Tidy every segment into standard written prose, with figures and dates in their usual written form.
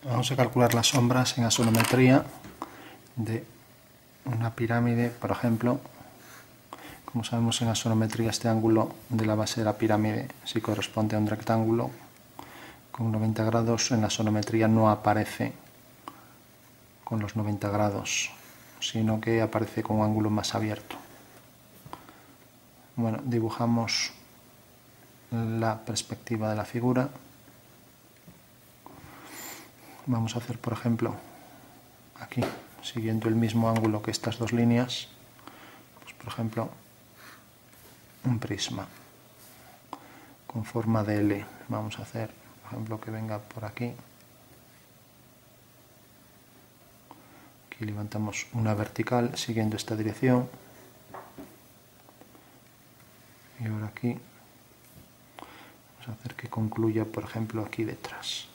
Vamos a calcular las sombras en asonometría de una pirámide, por ejemplo. Como sabemos, en asonometría este ángulo de la base de la pirámide, si corresponde a un rectángulo con 90 grados, en la asonometría no aparece con los 90 grados, sino que aparece con un ángulo más abierto. Bueno, dibujamos la perspectiva de la figura. Vamos a hacer, por ejemplo, aquí, siguiendo el mismo ángulo que estas dos líneas, pues, por ejemplo, un prisma con forma de L. Vamos a hacer, por ejemplo, que venga por aquí. Aquí levantamos una vertical siguiendo esta dirección. Y ahora aquí vamos a hacer que concluya, por ejemplo, aquí detrás.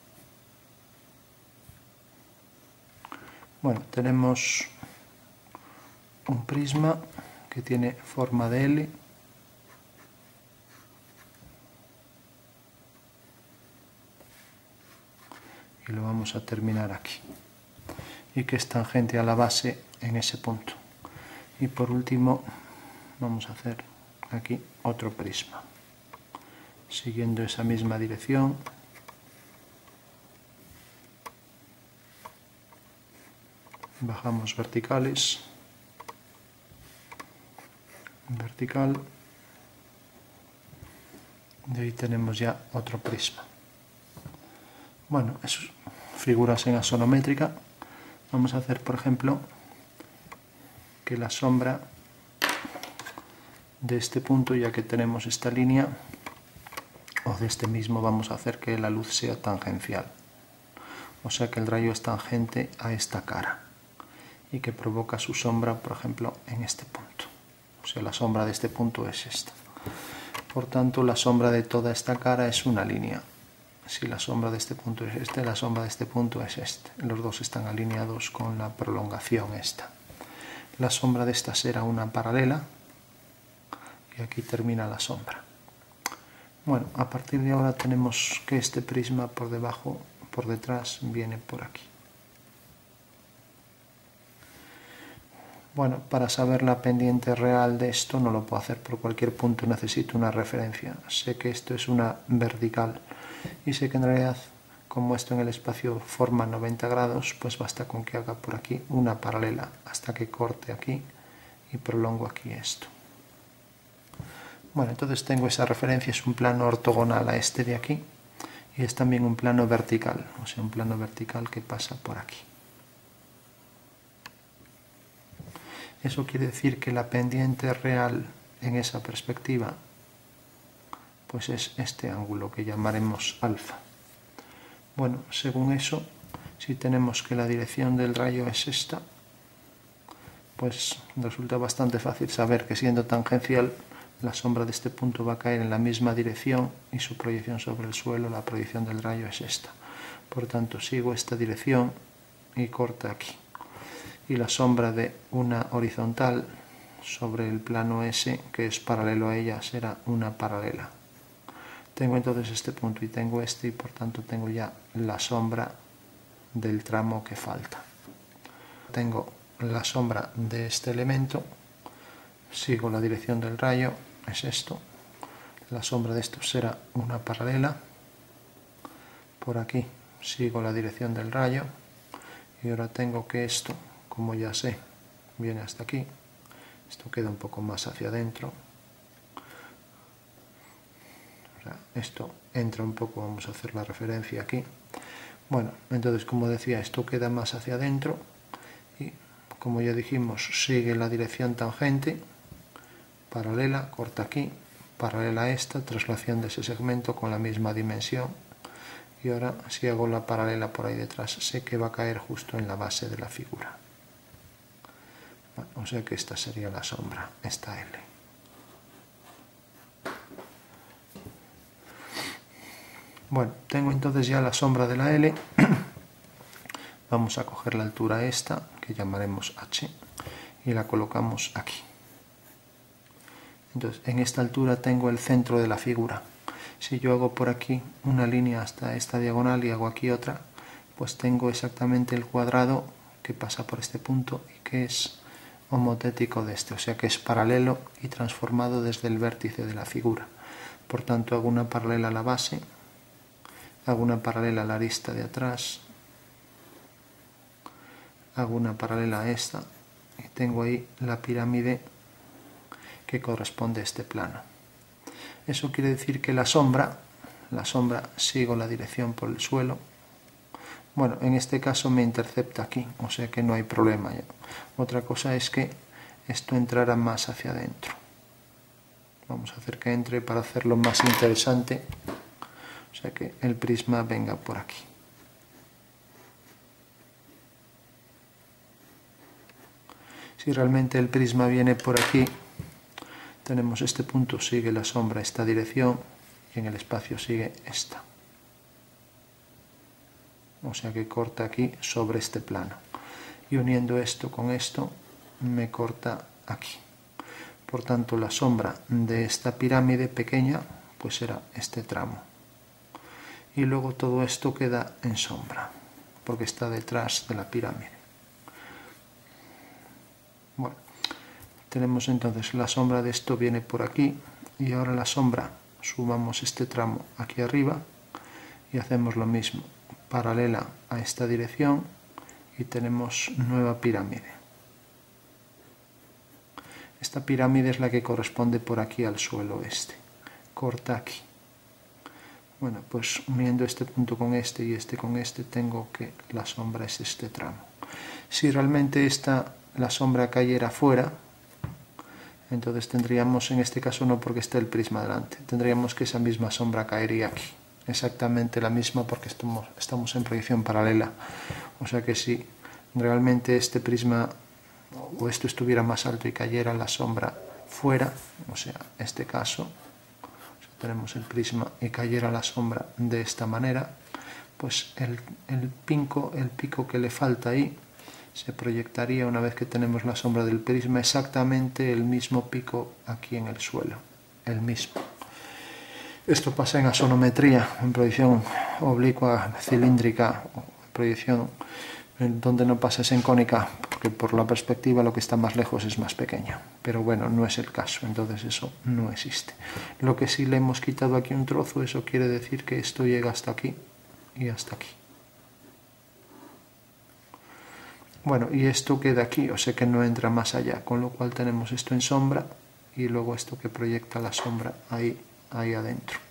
Bueno, tenemos un prisma que tiene forma de L. Y lo vamos a terminar aquí. Y que es tangente a la base en ese punto. Y por último vamos a hacer aquí otro prisma, siguiendo esa misma dirección. Bajamos verticales, vertical, y ahí tenemos ya otro prisma. Bueno, eso es figuras en asonométrica. Vamos a hacer, por ejemplo, que la sombra de este punto, ya que tenemos esta línea, o de este mismo, vamos a hacer que la luz sea tangencial. O sea que el rayo es tangente a esta cara y que provoca su sombra, por ejemplo, en este punto. O sea, la sombra de este punto es esta. Por tanto, la sombra de toda esta cara es una línea. Si la sombra de este punto es este, la sombra de este punto es este. Los dos están alineados con la prolongación esta. La sombra de esta será una paralela y aquí termina la sombra. Bueno, a partir de ahora tenemos que este prisma por debajo, por detrás, viene por aquí. Bueno, para saber la pendiente real de esto no lo puedo hacer por cualquier punto, necesito una referencia. Sé que esto es una vertical y sé que en realidad, como esto en el espacio forma 90 grados, pues basta con que haga por aquí una paralela hasta que corte aquí y prolongo aquí esto. Bueno, entonces tengo esa referencia, es un plano ortogonal a este de aquí y es también un plano vertical, o sea, un plano vertical que pasa por aquí. Eso quiere decir que la pendiente real en esa perspectiva pues es este ángulo que llamaremos alfa. Bueno, según eso, si tenemos que la dirección del rayo es esta, pues resulta bastante fácil saber que siendo tangencial, la sombra de este punto va a caer en la misma dirección y su proyección sobre el suelo, la proyección del rayo es esta. Por tanto, sigo esta dirección y corta aquí. Y la sombra de una horizontal sobre el plano S, que es paralelo a ella, será una paralela. Tengo entonces este punto y tengo este, y por tanto tengo ya la sombra del tramo que falta. Tengo la sombra de este elemento, sigo la dirección del rayo, es esto. La sombra de esto será una paralela. Por aquí sigo la dirección del rayo y ahora tengo que esto, como ya sé, viene hasta aquí. Esto queda un poco más hacia adentro. Ahora esto entra un poco, vamos a hacer la referencia aquí. Bueno, entonces como decía, esto queda más hacia adentro y como ya dijimos, sigue la dirección tangente, paralela, corta aquí, paralela a esta, traslación de ese segmento con la misma dimensión. Y ahora si hago la paralela por ahí detrás, sé que va a caer justo en la base de la figura. Bueno, o sea que esta sería la sombra, esta L. Bueno, tengo entonces ya la sombra de la L. Vamos a coger la altura esta, que llamaremos H, y la colocamos aquí. Entonces, en esta altura tengo el centro de la figura. Si yo hago por aquí una línea hasta esta diagonal y hago aquí otra, pues tengo exactamente el cuadrado que pasa por este punto y que es homotético de este, o sea que es paralelo y transformado desde el vértice de la figura. Por tanto, hago una paralela a la base, hago una paralela a la arista de atrás, hago una paralela a esta y tengo ahí la pirámide que corresponde a este plano. Eso quiere decir que la sombra sigo la dirección por el suelo. Bueno, en este caso me intercepta aquí, o sea que no hay problema ya. Otra cosa es que esto entrara más hacia adentro. Vamos a hacer que entre para hacerlo más interesante, o sea que el prisma venga por aquí. Si realmente el prisma viene por aquí, tenemos este punto, sigue la sombra esta dirección y en el espacio sigue esta. O sea que corta aquí sobre este plano. Y uniendo esto con esto, me corta aquí. Por tanto, la sombra de esta pirámide pequeña, pues será este tramo. Y luego todo esto queda en sombra, porque está detrás de la pirámide. Bueno, tenemos entonces la sombra de esto viene por aquí, y ahora la sombra, sumamos este tramo aquí arriba, y hacemos lo mismo, paralela a esta dirección, y tenemos nueva pirámide. Esta pirámide es la que corresponde por aquí al suelo este. Corta aquí. Bueno, pues uniendo este punto con este y este con este, tengo que la sombra es este tramo. Si realmente la sombra cayera fuera, entonces tendríamos, en este caso no porque esté el prisma delante, tendríamos que esa misma sombra caería aquí. Exactamente la misma porque estamos en proyección paralela. O sea que si realmente este prisma o esto estuviera más alto y cayera la sombra fuera, o sea, este caso, tenemos el prisma y cayera la sombra de esta manera, pues el pico que le falta ahí se proyectaría una vez que tenemos la sombra del prisma exactamente el mismo pico aquí en el suelo, el mismo. Esto pasa en asonometría, en proyección oblicua, cilíndrica, proyección donde no pasa es en cónica, porque por la perspectiva lo que está más lejos es más pequeño. Pero bueno, no es el caso, entonces eso no existe. Lo que sí le hemos quitado aquí un trozo, eso quiere decir que esto llega hasta aquí y hasta aquí. Bueno, y esto queda aquí, o sea que no entra más allá, con lo cual tenemos esto en sombra y luego esto que proyecta la sombra ahí adentro.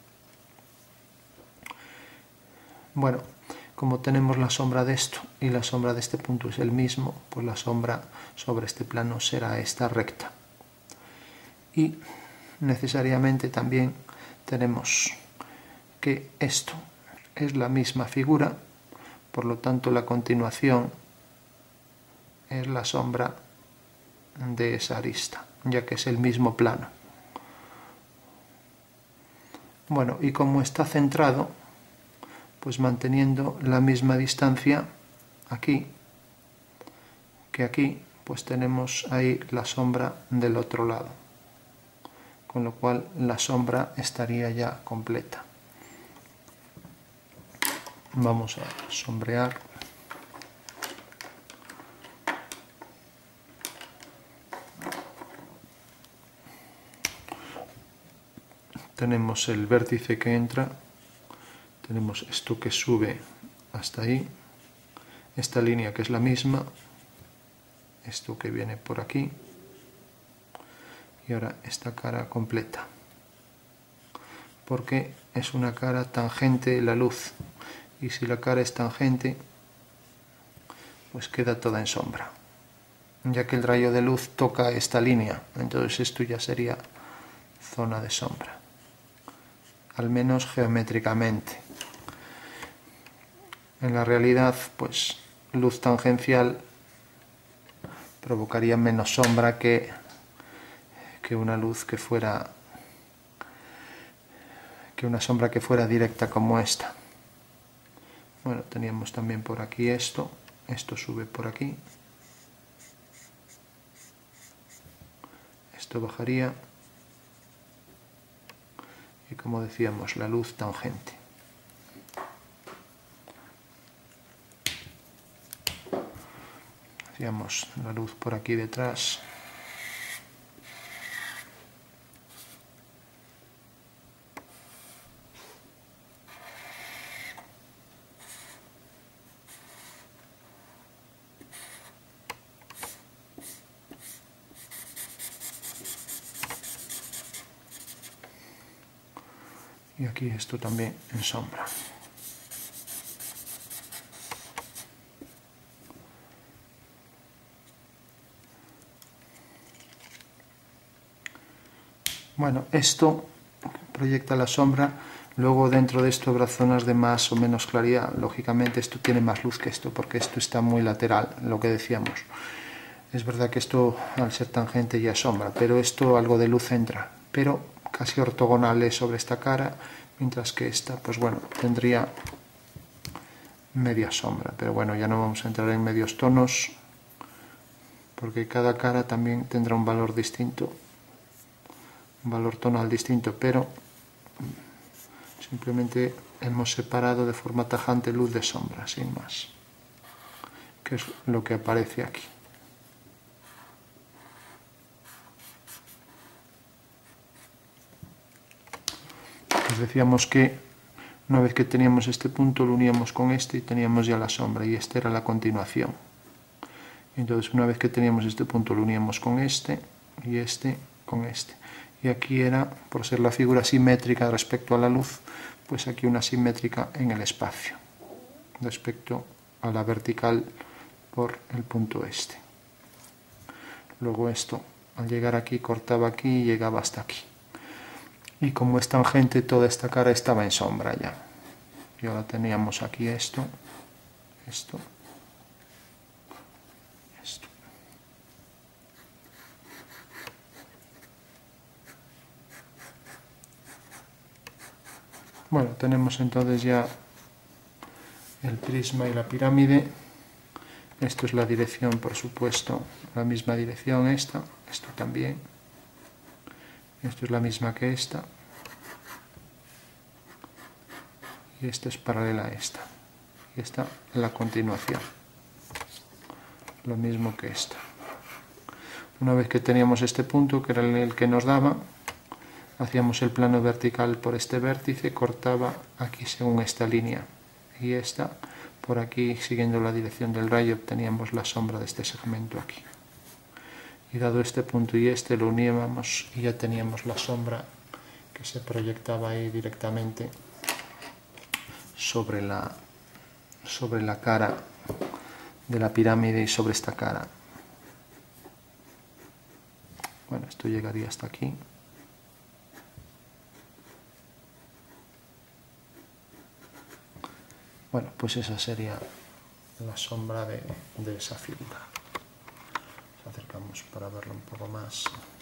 Bueno, como tenemos la sombra de esto y la sombra de este punto es el mismo, pues la sombra sobre este plano será esta recta. Y necesariamente también tenemos que esto es la misma figura, por lo tanto la continuación es la sombra de esa arista, ya que es el mismo plano. Bueno, y como está centrado, pues manteniendo la misma distancia aquí que aquí, pues tenemos ahí la sombra del otro lado, con lo cual la sombra estaría ya completa. Vamos a sombrear. Tenemos el vértice que entra, tenemos esto que sube hasta ahí, esta línea que es la misma, esto que viene por aquí, y ahora esta cara completa, porque es una cara tangente la luz, y si la cara es tangente, pues queda toda en sombra, ya que el rayo de luz toca esta línea, entonces esto ya sería zona de sombra, al menos geométricamente. En la realidad, pues luz tangencial provocaría menos sombra que una luz que fuera una sombra que fuera directa como esta. Bueno, teníamos también por aquí esto sube por aquí, esto bajaría y como decíamos la luz tangente. hacíamos la luz por aquí detrás. Y aquí esto también en sombra. Bueno, esto proyecta la sombra. Luego dentro de esto habrá zonas de más o menos claridad. Lógicamente esto tiene más luz que esto, porque esto está muy lateral, lo que decíamos. Es verdad que esto, al ser tangente, ya es sombra, pero esto algo de luz entra. Pero casi ortogonales sobre esta cara, mientras que esta, pues bueno, tendría media sombra. Pero bueno, ya no vamos a entrar en medios tonos, porque cada cara también tendrá un valor distinto, un valor tonal distinto, pero simplemente hemos separado de forma tajante luz de sombra, sin más, que es lo que aparece aquí. Pues decíamos que una vez que teníamos este punto lo uníamos con este y teníamos ya la sombra, y esta era la continuación. Entonces una vez que teníamos este punto lo uníamos con este y este con este. Y aquí era, por ser la figura simétrica respecto a la luz, pues aquí una simétrica en el espacio respecto a la vertical por el punto este. Luego esto, al llegar aquí, cortaba aquí y llegaba hasta aquí. Y como es tangente, toda esta cara estaba en sombra ya. Y ahora teníamos aquí esto, esto, esto. Bueno, tenemos entonces ya el prisma y la pirámide. Esto es la dirección, por supuesto, la misma dirección esta, esto también. Esto es la misma que esta. Y esta es paralela a esta. Y esta es la continuación. Lo mismo que esta. Una vez que teníamos este punto, que era el que nos daba, hacíamos el plano vertical por este vértice, cortaba aquí según esta línea. Y esta, por aquí, siguiendo la dirección del rayo, obteníamos la sombra de este segmento aquí. Y dado este punto y este, lo uníamos y ya teníamos la sombra que se proyectaba ahí directamente sobre la cara de la pirámide y sobre esta cara. Bueno, esto llegaría hasta aquí. Bueno, pues esa sería la sombra de esa figura. Nos acercamos para verlo un poco más.